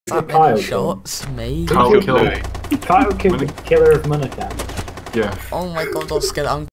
That Kyle many killed? shots, me. Kyle killed. Kyle killed the killer of Monaco. Yeah. Oh my god, I'm scared. I'm